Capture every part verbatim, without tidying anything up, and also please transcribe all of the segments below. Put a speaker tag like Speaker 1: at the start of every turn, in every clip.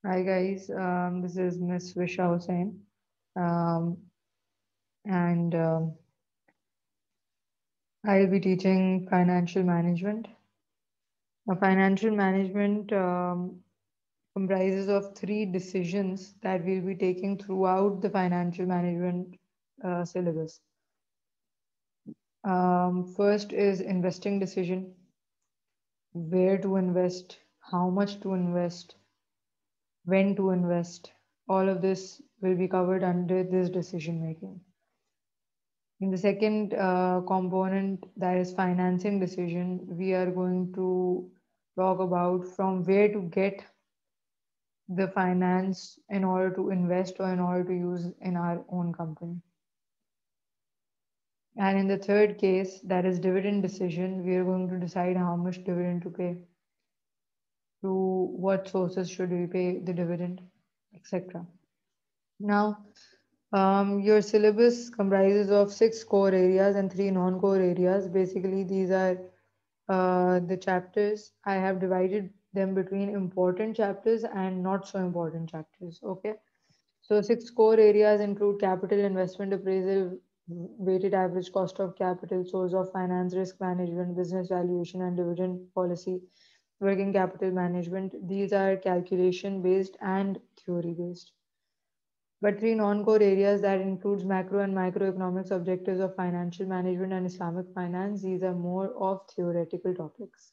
Speaker 1: Hi guys, um, this is Miss Visha Hussain, um, and um, I'll be teaching financial management. Now, financial management um, comprises of three decisions that we'll be taking throughout the financial management uh, syllabus. Um, first is investing decision, where to invest, how much to invest, when to invest. All of this will be covered under this decision making. In the second uh, component, that is financing decision, we are going to talk about from where to get the finance in order to invest or in order to use in our own company. And in the third case, that is dividend decision, we are going to decide how much dividend to pay, to what sources should we pay the dividend, et cetera. Now, um, your syllabus comprises of six core areas and three non-core areas. Basically, these are uh, the chapters. I have divided them between important chapters and not so important chapters. Okay. So six core areas include capital investment appraisal, weighted average cost of capital, source of finance, risk management, business valuation, and dividend policy, working capital management. These are calculation based and theory based. But three non-core areas that includes macro and microeconomics objectives of financial management and Islamic finance. These are more of theoretical topics.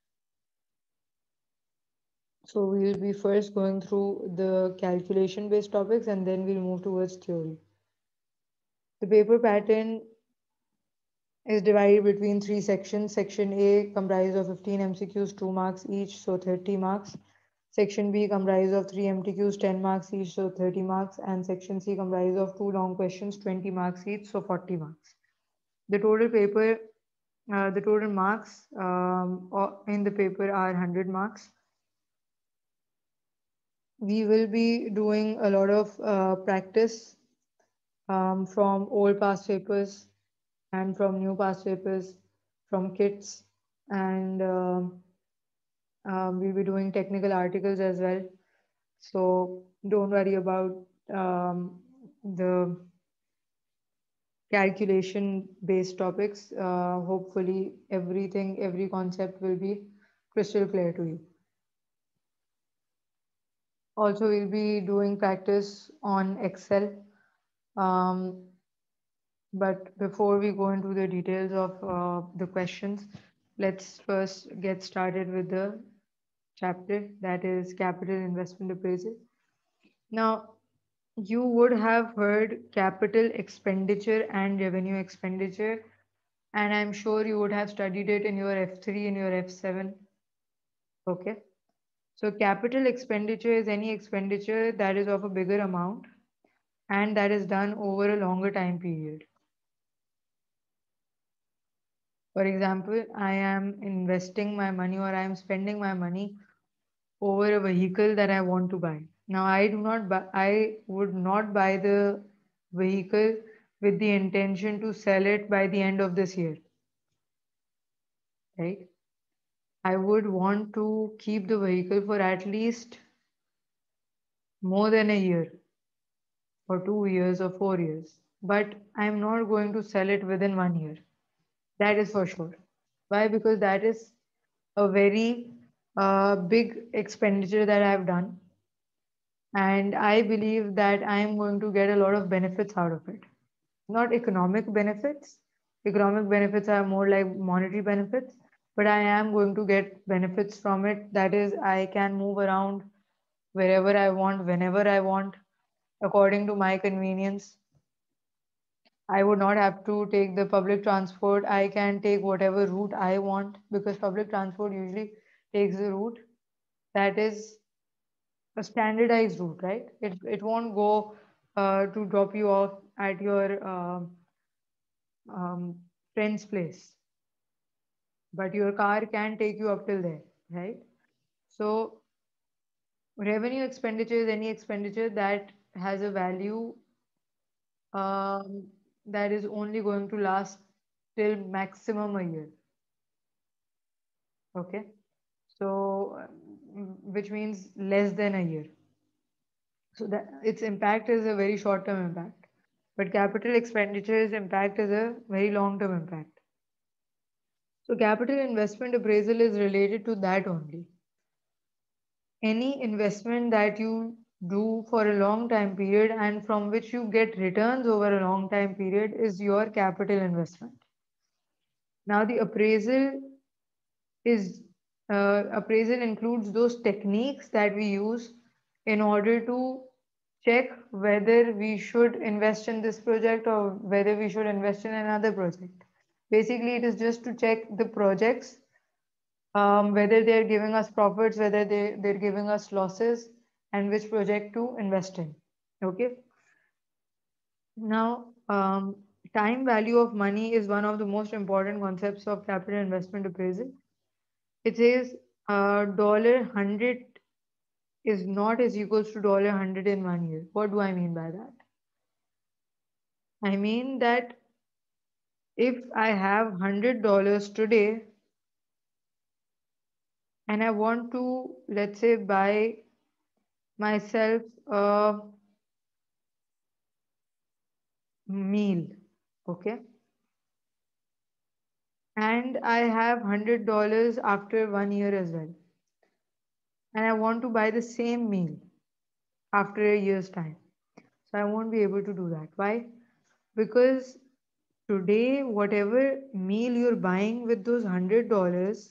Speaker 1: So we'll be first going through the calculation-based topics and then we'll move towards theory. The paper pattern is divided between three sections. Section A comprises of fifteen M C Qs, two marks each, so thirty marks. Section B comprises of three M T Qs, ten marks each, so thirty marks. And Section C comprises of two long questions, twenty marks each, so forty marks. The total paper, uh, the total marks um, in the paper are one hundred marks. We will be doing a lot of uh, practice um, from old past papers and from new past papers, from kits, and um um, we'll be doing technical articles as well. So don't worry about um, the calculation based topics. Uh, hopefully, everything, every concept will be crystal clear to you. Also, we'll be doing practice on Excel. Um, but before we go into the details of uh, the questions, let's first get started with the chapter that is capital investment appraisal. Now, you would have heard capital expenditure and revenue expenditure, and I'm sure you would have studied it in your F three and your F seven. Okay. So, capital expenditure is any expenditure that is of a bigger amount and that is done over a longer time period. For example, I am investing my money or I am spending my money over a vehicle that I want to buy. Now, I do not buy, I would not buy the vehicle with the intention to sell it by the end of this year, right? I would want to keep the vehicle for at least more than a year or two years or four years. But I'm not going to sell it within one year. That is for sure. Why? Because that is a very uh, big expenditure that I've done. And I believe that I am going to get a lot of benefits out of it. Not economic benefits. Economic benefits are more like monetary benefits, but I am going to get benefits from it. That is, I can move around wherever I want, whenever I want, according to my convenience. I would not have to take the public transport. I can take whatever route I want because public transport usually takes the route that is a standardized route, right? It it won't go uh, to drop you off at your um um, friend's place, but your car can take you up till there, right? So revenue expenditure is any expenditure that has a value um, that is only going to last till maximum a year. Okay, so um, which means less than a year. So that its impact is a very short term impact. But capital expenditure's impact is a very long term impact. So capital investment appraisal is related to that only. Any investment that you do for a long time period and from which you get returns over a long time period is your capital investment. Now the appraisal is uh, appraisal includes those techniques that we use in order to check whether we should invest in this project or whether we should invest in another project. Basically, it is just to check the projects, um, whether they're giving us profits, whether they, they're giving us losses, and which project to invest in. Okay. Now, um, time value of money is one of the most important concepts of capital investment appraisal. It says uh, dollar hundred is not as equals to dollar hundred in one year. What do I mean by that? I mean that if I have hundred dollars today and I want to, let's say, buy myself a meal, okay, and I have hundred dollars after one year as well, and I want to buy the same meal after a year's time. So I won't be able to do that. Why? Because today, whatever meal you're buying with those hundred dollars,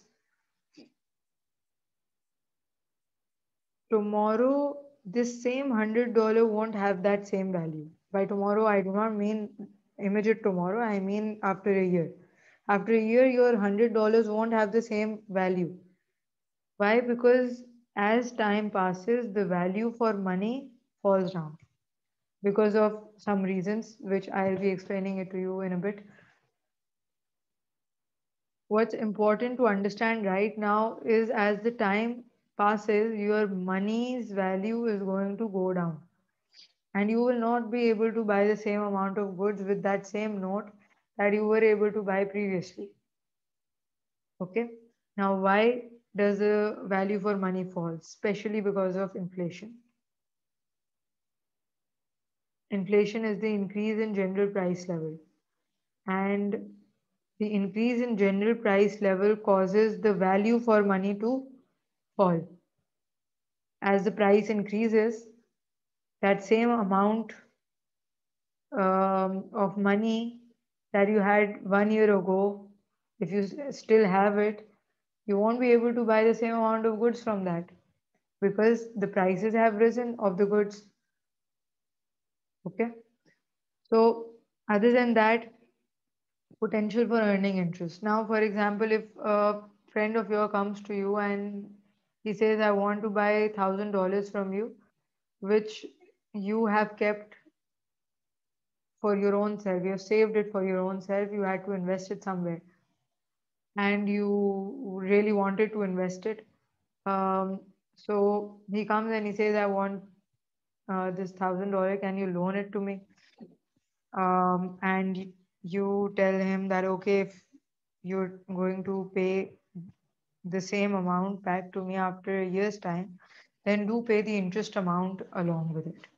Speaker 1: tomorrow this same hundred dollar won't have that same value. By tomorrow, I do not mean immediate tomorrow. I mean after a year. After a year, your hundred dollars won't have the same value. Why? Because as time passes, the value for money falls down because of some reasons, which I'll be explaining it to you in a bit. What's important to understand right now is as the time passes, your money's value is going to go down. And you will not be able to buy the same amount of goods with that same note that you were able to buy previously. Okay. Now, why does the value for money fall? Especially because of inflation. Inflation is the increase in general price level. And the increase in general price level causes the value for money to fall. As the price increases, that same amount um, of money that you had one year ago, if you s- still have it, you won't be able to buy the same amount of goods from that because the prices have risen of the goods. Okay. So, other than that, potential for earning interest. Now, for example, if a friend of yours comes to you and he says, I want to buy one thousand dollars from you, which you have kept for your own self. You have saved it for your own self. You had to invest it somewhere, and you really wanted to invest it. Um, so he comes and he says, "I want uh, this thousand dollar. Can you loan it to me?" Um, and you tell him that okay, if you're going to pay the same amount back to me after a year's time, then do pay the interest amount along with it.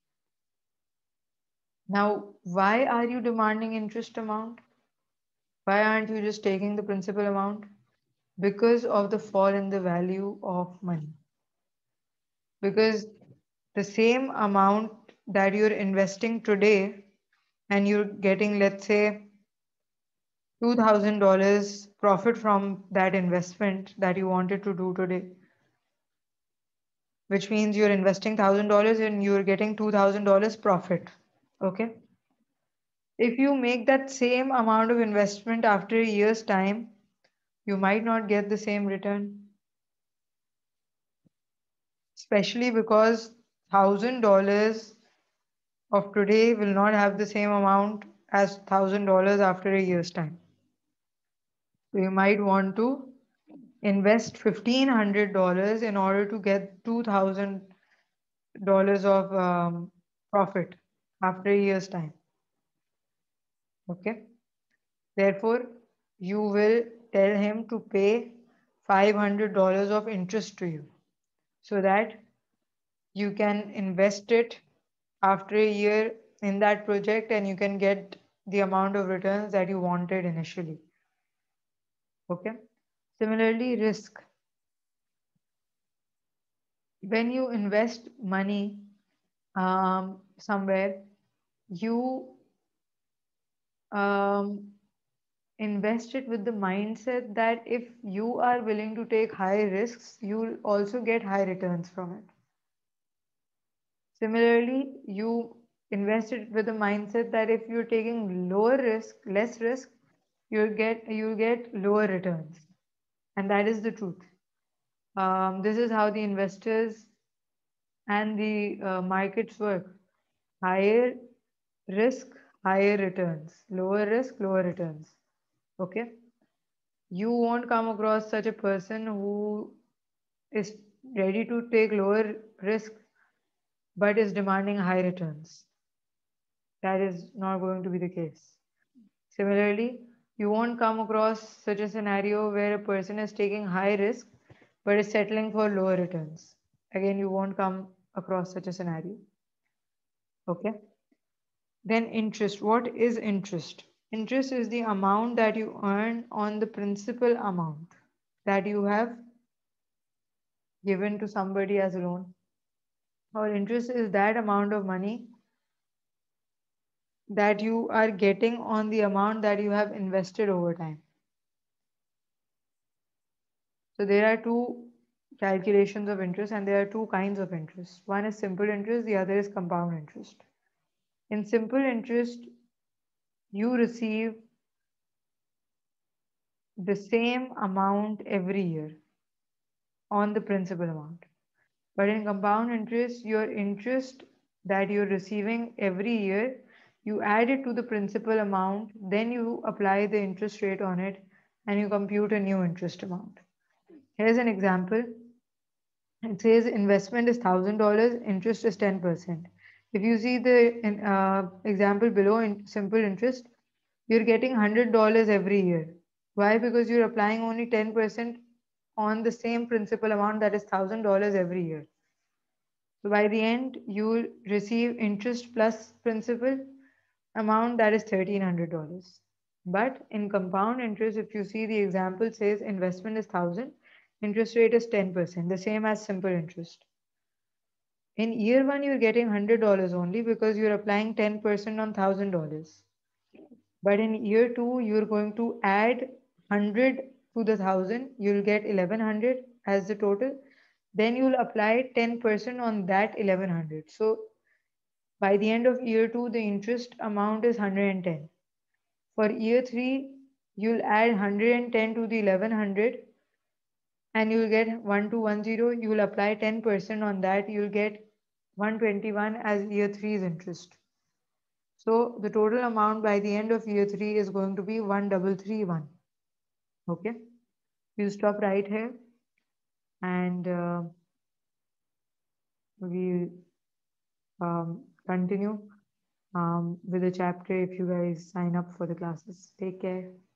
Speaker 1: Now, why are you demanding interest amount? Why aren't you just taking the principal amount? Because of the fall in the value of money. Because the same amount that you're investing today and you're getting, let's say, two thousand dollars profit from that investment that you wanted to do today, which means you're investing one thousand dollars and you're getting two thousand dollars profit. Okay. If you make that same amount of investment after a year's time, you might not get the same return, especially because one thousand dollars of today will not have the same amount as one thousand dollars after a year's time. So you might want to invest fifteen hundred dollars in order to get two thousand dollars of um, profit after a year's time. Okay. Therefore, you will tell him to pay five hundred dollars of interest to you so that You can invest it after a year in that project and you can get the amount of returns that you wanted initially. Okay. Similarly, risk. When you invest money um, somewhere, you um, invest it with the mindset that if you are willing to take high risks, you'll also get high returns from it. Similarly, you invest it with the mindset that if you're taking lower risk, less risk, you'll get you'll get lower returns, and that is the truth. Um, this is how the investors and the uh, markets work. Higher risk, higher returns. Lower risk, lower returns. Okay. You won't come across such a person who is ready to take lower risk but is demanding high returns. That is not going to be the case. Similarly, you won't come across such a scenario where a person is taking high risk but is settling for lower returns. Again, you won't come across such a scenario. Okay. Then interest. What is interest? Interest is the amount that you earn on the principal amount that you have given to somebody as a loan. Or interest is that amount of money that you are getting on the amount that you have invested over time. So there are two calculations of interest and there are two kinds of interest. One is simple interest, the other is compound interest. In simple interest, you receive the same amount every year on the principal amount. But in compound interest, your interest that you're receiving every year, you add it to the principal amount, then you apply the interest rate on it, and you compute a new interest amount. Here's an example. It says investment is one thousand dollars, interest is ten percent. If you see the in, uh, example below in simple interest, you're getting one hundred dollars every year. Why? Because you're applying only ten percent on the same principal amount that is one thousand dollars every year. So by the end, you will receive interest plus principal amount that is thirteen hundred dollars. But in compound interest, if you see the example says investment is one thousand, interest rate is ten percent, the same as simple interest. In year one, you're getting one hundred dollars only because you're applying ten percent on one thousand dollars. But in year two, you're going to add one hundred to the one thousand, you'll get eleven hundred as the total. Then you'll apply ten percent on that eleven hundred. So by the end of year two, the interest amount is one hundred ten. For year three, you'll add one hundred ten to the eleven hundred and you'll get one two one zero. You'll apply ten percent on that, you'll get one hundred twenty-one as year three's interest. So the total amount by the end of year three is going to be one thousand three hundred thirty-one. Okay, we'll stop right here and uh, we'll um, continue um, with the chapter if you guys sign up for the classes. Take care.